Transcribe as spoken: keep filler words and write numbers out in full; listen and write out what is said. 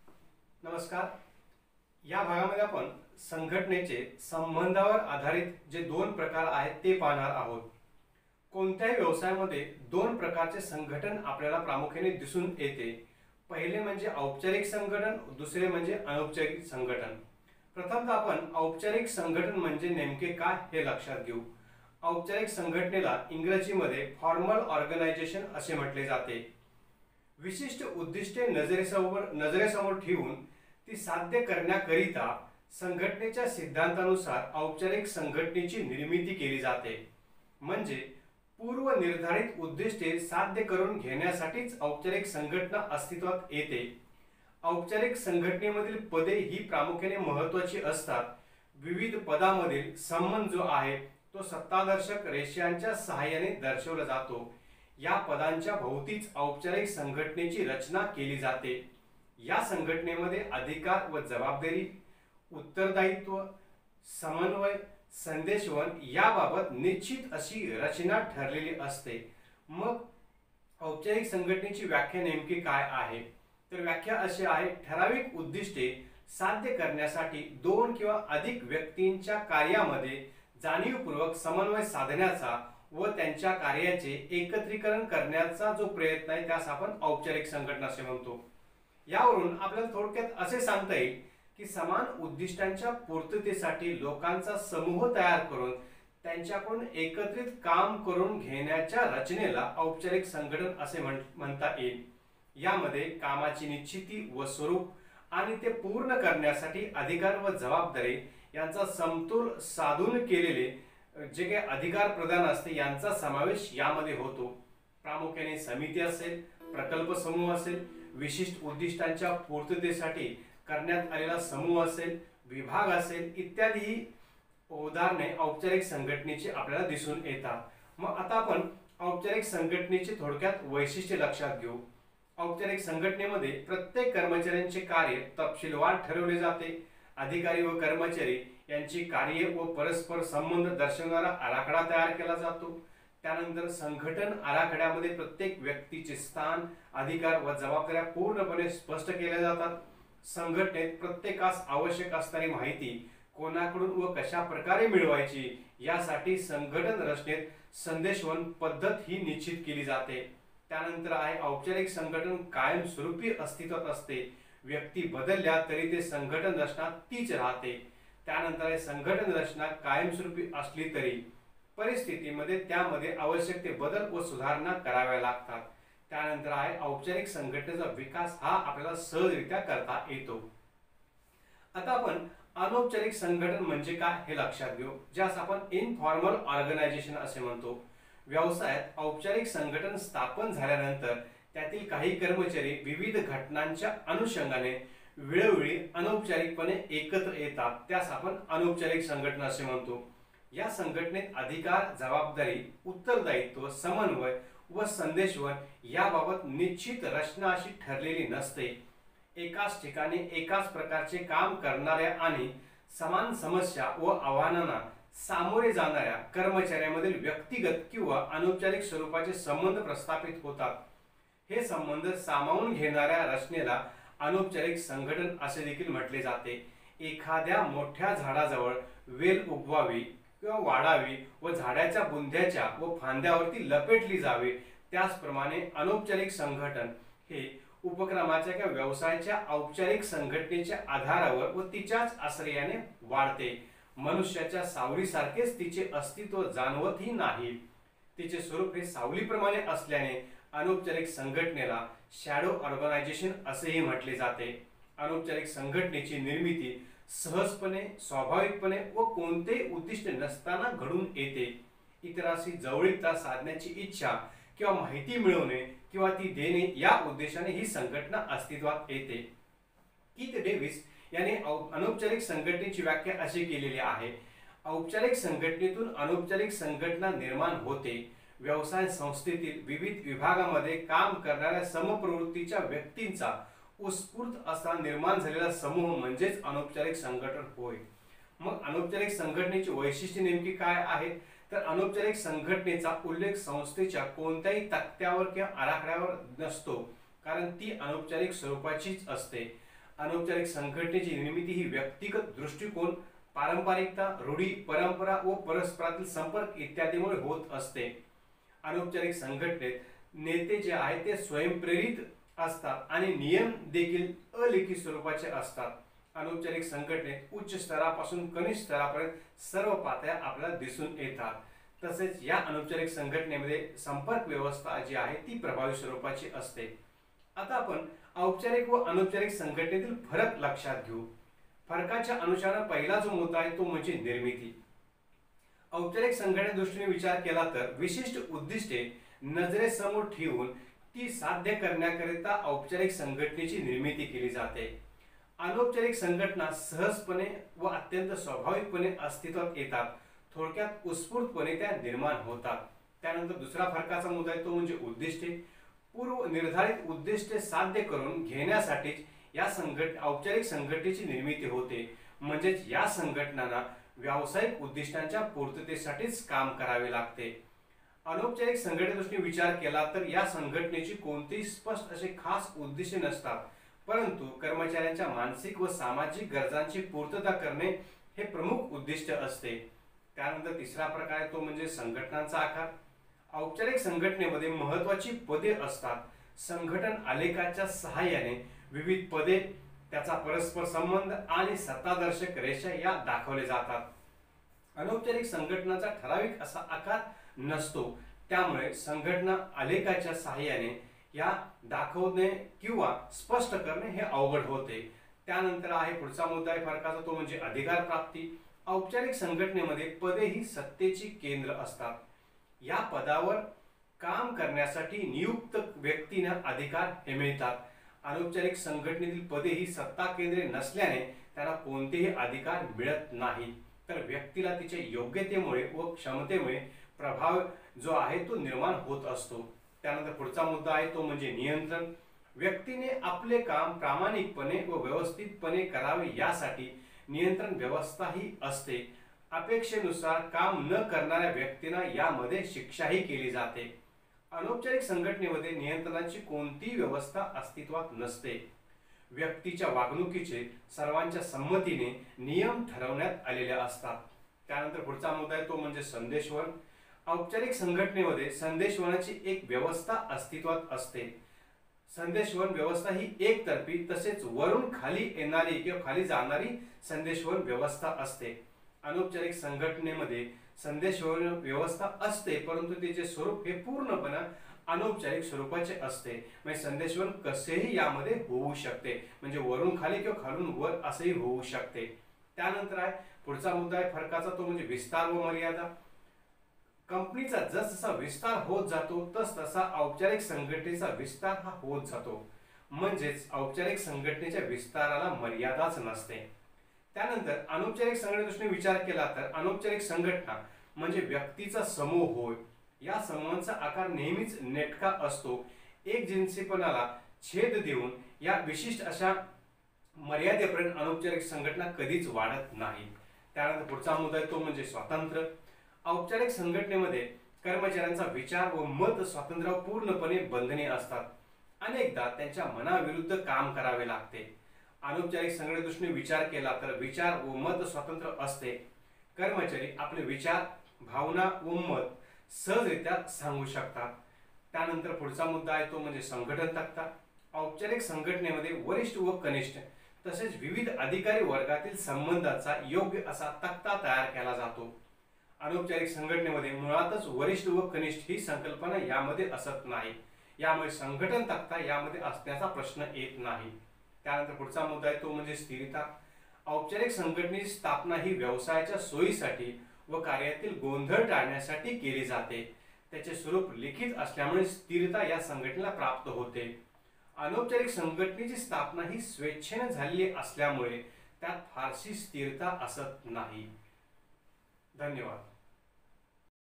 नमस्कार. या भागामध्ये आपण संघटनेचे संबंधावर आधारित जे दोन प्रकार आहेत ते पाहणार आहोत. कोणत्याही व्यवसायामध्ये दोन प्रकारचे संघटन आपल्याला प्रामुख्याने दिसून येते. पहिले म्हणजे औपचारिक संघटन, दुसरे म्हणजे अनौपचारिक संघटन. प्रथमतः आपण औपचारिक संघटन म्हणजे नेमके काय हे लक्षात घेऊ. औपचारिक संघटनेला इंग्रजीमध्ये फॉर्मल ऑर्गनायझेशन असे म्हटले जाते. विशिष्ट उद्दिष्टे नजरेसमोर नजरेसमोर ठेवून ती साध्य करण्याकरिता संघटनेच्या सिद्धांतानुसार औपचारिक संघटनेची निर्मिती केली जाते. म्हणजे पूर्व निर्धारित उद्दिष्टे साध्य करून घेण्यासाठीच औपचारिक संघटना अस्तित्वात येते. औपचारिक संघटनेमधील पदे ही प्रामुख्याने महत्त्वाची असतात. विविध पदांमधील संबंध जो आहे तो सत्तादर्शक रेषांच्या सहाय्याने दर्शवला जातो. या पदांच्या भोवतीच औपचारिक संघटनेची रचना केली जाते. या संघटनेमध्ये अधिकार व जबाबदारी, उत्तरदायित्व, समन्वय, संदेशवहन याबाबत निश्चित अशी रचना ठरलेली असते. मग औपचारिक संघटनेची व्याख्या नेमकी काय आहे, तर व्याख्या अशी आहे: ठराविक उद्दिष्टे साध्य करण्यासाठी दोन किंवा अधिक व्यक्तींच्या कार्यामध्ये जाणीवपूर्वक समन्वय साधण्याचा व त्यांच्या कार्याचे एकत्रीकरण करण्याचा जो प्रयत्न आहे त्यास आपण औपचारिक संघटना असे म्हणतो. यावरून आपल्याला थोडक्यात असे सांगता येईल की समान उद्दिष्टांच्या पूर्ततेसाठी लोकांचा समूह तयार करून त्यांच्याकडून एकत्रित काम करून घेण्याच्या रचनेला औपचारिक संघटन असे म्हणता येईल. यामध्ये कामाची निश्चिती व स्वरूप आणि ते पूर्ण करण्यासाठी अधिकार व जबाबदारी यांचा समतोल साधून केलेले जे काही अधिकार प्रदान असते यांचा समावेश यामध्ये होतो. प्रामुख्याने समिती असेल, प्रकल्प समूह असेल, विशिष्ट उद्दिष्टांच्या पूर्ततेसाठी करण्यात आलेला समूह असेल, विभाग असेल इत्यादी उदाहरणे औपचारिक संघटनेची आपल्याला दिसून येतात. मग आता आपण औपचारिक संघटनेचे थोडक्यात वैशिष्ट्य लक्षात घेऊ. औपचारिक संघटनेमध्ये प्रत्येक कर्मचाऱ्यांचे कार्य तपशीलवार ठरवले जाते. अधिकारी व कर्मचारी यांची कार्य व परस्पर संबंध दर्शवणारा आराखडा तयार केला जातो. त्यानंतर संघटन आराखड्यामध्ये प्रत्येक व्यक्तीचे स्थान, अधिकार व जबाबदाऱ्या पूर्णपणे स्पष्ट केल्या जातात. संघटनेत प्रत्येकास आवश्यक असणारी माहिती कोणाकडून व कशा प्रकारे मिळवायची यासाठी संघटन रचनेत संदेशवहन पद्धत ही निश्चित केली जाते. त्यानंतर आहे औपचारिक संघटन कायमस्वरूपी अस्तित्वात असते. व्यक्ती बदलल्या तरी ते संघटन रचना तीच राहते. त्यानंतर आहे संघटन रचना कायमस्वरूपी असली तरी परिस्थितीमध्ये त्यामध्ये आवश्यक ते बदल व सुधारणा कराव्या लागतात. त्यानंतर आहे औपचारिक संघटनेचा विकास हा आपल्याला सहजरित्या करता येतो. आता आपण अनौपचारिक संघटन म्हणजे काय हे लक्षात घेऊ, ज्यास आपण इनफॉर्मल ऑर्गनायझेशन असे म्हणतो. व्यवसायात औपचारिक संघटन स्थापन झाल्यानंतर त्यातील काही कर्मचारी विविध घटनांच्या अनुषंगाने वेळोवेळी अनौपचारिकपणे एकत्र येतात. त्यास आपण अनौपचारिक संघटना असे म्हणतो. या संघटनेत अधिकार, जबाबदारी, उत्तरदायित्व, समन्वय व संदेशवहन याबाबत निश्चित रचना अशी ठरलेली नसते. एकाच ठिकाणी एकाच प्रकारचे काम करणाऱ्या आणि समान समस्या व आव्हानांना सामोरे जाणाऱ्या कर्मचाऱ्यांमधील व्यक्तिगत किंवा अनौपचारिक स्वरूपाचे संबंध प्रस्थापित होतात. हे संबंध सामावून घेणाऱ्या रचनेला अनौपचारिक संघटन असे देखील म्हटले जाते. एखाद्या मोठ्या झाडाजवळ वेल उगवावी किंवा वाढावी व झाडाच्या बुंध्याच्या व फांद्यावरती लपेटली जावे, त्याचप्रमाणे अनौपचारिक संघटन हे उपक्रमाच्या किंवा व्यवसायाच्या औपचारिक संघटनेच्या आधारावर व तिच्याच आश्रयाने वाढते. मनुष्याच्या सावलीसारखेच तिचे अस्तित्व जाणवतही नाही. तिचे स्वरूप हे सावलीप्रमाणे असल्याने अनौपचारिक संघटनेला शॅडो ऑर्गनायझेशन असेही म्हटले जाते. अनौपचारिक संघटनेची निर्मिती सहजपणे, स्वाभाविकपणे व कोणतेही उद्दिष्ट नसताना घडून येते. इतरांशी जवळीकता साधण्याची इच्छा किंवा माहिती मिळवणे किंवा ती देणे या उद्देशाने ही संघटना अस्तित्वात येते. कीथ डेव्हिस यांनी अनौपचारिक संघटनेची व्याख्या अशी केलेली आहे: औपचारिक संघटनेतून अनौपचारिक संघटना निर्माण होते. व्यवसाय संस्थेतील विविध विभागामध्ये काम करणाऱ्या समप्रवृत्तीच्या व्यक्तींचा उत्स्फूर्त असा निर्माण झालेला समूह म्हणजेच अनौपचारिक संघटन होय. मग अनौपचारिक संघटनेची वैशिष्ट्ये नेमकी काय आहेत, तर अनौपचारिक संघटनेचा उल्लेख संस्थेच्या कोणत्याही तक्त्यावर किंवा आराखड्यावर नसतो, कारण ती अनौपचारिक स्वरूपाचीच असते. अनौपचारिक संघटनेची निर्मिती ही व्यक्तिगत दृष्टिकोन, पारंपरिकता, रूढी, परंपरा व परस्परातील संपर्क इत्यादीमुळे होत असते. अनौपचारिक संघटनेत नेते जे आहेत ते स्वयंप्रेरित असतात आणि नियम देखील अलिखित स्वरूपाचे असतात. अनौपचारिक संघटनेत उच्च स्तरापासून कनिष्ठ स्तरापर्यंत सर्व पातळ्या आपल्याला दिसून येतात. तसेच या अनौपचारिक संघटनेमध्ये संपर्क व्यवस्था जी आहे ती प्रभावी स्वरूपाची असते. आता आपण औपचारिक व अनौपचारिक संघटनेतील फरक लक्षात घेऊ. फरकाच्या अनुषंगाने पहिला जो मुद्दा आहे तो म्हणजे निर्मिती. औपचारिक संघटने दृष्टीने विचार केला तर विशिष्ट उद्दिष्टे नजरेसमोर ठेवून ती साध्य करण्याकरिता औपचारिक संघटनेची निर्मिती केली जाते. अनौपचारिक संघटना सहजपणे व अत्यंत स्वाभाविकपणे अस्तित्वात येतात. थोडक्यात उत्स्फूर्तपणे त्या निर्माण होतात. त्यानंतर दुसरा फरकाचा मुद्दा आहे तो म्हणजे उद्दिष्टे. पूर्व निर्धारित उद्दिष्टे साध्य करून घेण्यासाठी या संघट औपचारिक संघटनेची निर्मिती होते. म्हणजेच या संघटनांना व्यावसायिक उद्दिष्टांच्या पूर्ततेसाठीच काम करावे लागते. अनौपचारिक संघटनेदृष्टीने विचार केला तर या संघटनेची कोणतीही स्पष्ट असे खास उद्दिष्टे नसतात, परंतु कर्मचाऱ्यांच्या मानसिक व सामाजिक गरजांची पूर्तता करणे हे प्रमुख उद्दिष्ट असते. त्यानंतर तिसरा प्रकार आहे तो म्हणजे संघटनांचा आकार. औपचारिक संघटनेमध्ये महत्त्वाची पदे असतात. संघटन आलेखाच्या सहाय्याने विविध पदे, त्याचा परस्पर संबंध आणि सत्तादर्शक रेषा या दाखवले जातात. अनौपचारिक संघटनाचा ठराविक असा आकार नसतो, त्यामुळे संघटना आलेखाच्या सहाय्याने या दाखवणे किंवा स्पष्ट करणे हे अवघड होते. त्यानंतर आहे पुढचा मुद्दा आहे फरकाचा तो म्हणजे अधिकार प्राप्ती. औपचारिक संघटनेमध्ये पदे ही सत्तेची केंद्र असतात. या पदावर काम करण्यासाठी नियुक्त व्यक्तींना अधिकार हे मिळतात. अनौपचारिक संघटनेतील पदे ही सत्ता केंद्रे नसल्याने त्यांना कोणतेही अधिकार मिळत नाहीत, तर व्यक्तीला तिच्या योग्यतेमुळे व क्षमतेमुळे प्रभाव जो आहे तो निर्माण होत असतो. त्यानंतर पुढचा मुद्दा आहे तो म्हणजे नियंत्रण. व्यक्तीने आपले काम प्रामाणिकपणे व व्यवस्थितपणे करावे यासाठी नियंत्रण व्यवस्था ही असते. अपेक्षेनुसार काम न करणाऱ्या व्यक्तींना यामध्ये शिक्षाही केली जाते. अनौपचारिक संघटनेमध्ये नियंत्रणाची कोणतीही व्यवस्था अस्तित्वात नसते. व्यक्तीच्या वागणुकीचे सर्वांच्या संमतीने नियम ठरवण्यात आलेले असतात. त्यानंतर पुढचा मुद्दा आहे तो म्हणजे संदेशवहन. औपचारिक संघटनेमध्ये संदेशवहनाची एक व्यवस्था अस्तित्वात असते. संदेशवहन व्यवस्था ही एकतर्फी तसेच वरून खाली येणारी किंवा खाली जाणारी संदेशवहन व्यवस्था असते. अनौपचारिक संघटनेमध्ये संदेशवहन व्यवस्था असते, परंतु त्याचे स्वरूप हे पूर्णपणे अनौपचारिक स्वरूपाचे असते. म्हणजे संदेशवहन कसेही यामध्ये होऊ शकते, म्हणजे वरून खाली किंवा खालून वर असेही होऊ शकते. त्यानंतर आहे पुढचा मुद्दा आहे फरकाचा तो म्हणजे विस्तार व मर्यादा. कंपनीचा जसजसा विस्तार होत जातो तस तसा औपचारिक संघटनेचा विस्तार हा होत जातो. म्हणजेच औपचारिक संघटनेच्या विस्ताराला मर्यादाच नसते. त्यानंतर अनौपचारिक संघटनेदृष्टीने विचार केला तर अनौपचारिक संघटना म्हणजे व्यक्तीचा समूह होय. या समूहाचा आकार नेहमीच नेटका असतो. एक जिन्सीपणाला छेद देऊन या विशिष्ट अशा मर्यादेपर्यंत अनौपचारिक संघटना कधीच वाढत नाही. त्यानंतर पुढचा मुद्दा आहे तो म्हणजे स्वातंत्र्य. औपचारिक संघटनेमध्ये कर्मचाऱ्यांचा विचार व मत स्वातंत्र्यावर पूर्णपणे बंधने असतात. अनेकदा त्यांच्या मनाविरुद्ध काम करावे लागते. अनौपचारिक संघटनेदृष्टीने विचार केला तर विचार व मत स्वातंत्र्य असते. कर्मचारी आपले विचार, भावना व मत सहजरित्या सांगू शकतात. त्यानंतर पुढचा मुद्दा आहे तो म्हणजे संघटन तक्ता. औपचारिक संघटनेमध्ये वरिष्ठ व कनिष्ठ तसेच विविध अधिकारी वर्गातील संबंधाचा योग्य असा तक्ता तयार केला जातो. अनौपचारिक संघटनेमध्ये मुळातच वरिष्ठ व कनिष्ठ ही संकल्पना यामध्ये असत नाही. यामुळे संघटन तक्ता यामध्ये असण्याचा प्रश्न येत नाही. त्यानंतर पुढचा मुद्दा आहे तो म्हणजे स्थिरता. औपचारिक संघटनेची स्थापना ही व्यवसायाच्या सोयीसाठी व कार्यातील गोंधळ टाळण्यासाठी केली जाते. त्याचे स्वरूप लिखित असल्यामुळे स्थिरता या संघटनेला प्राप्त होते. अनौपचारिक संघटनेची स्थापना ही स्वेच्छेने झालेली असल्यामुळे त्यात फारशी स्थिरता असत नाही. धन्यवाद.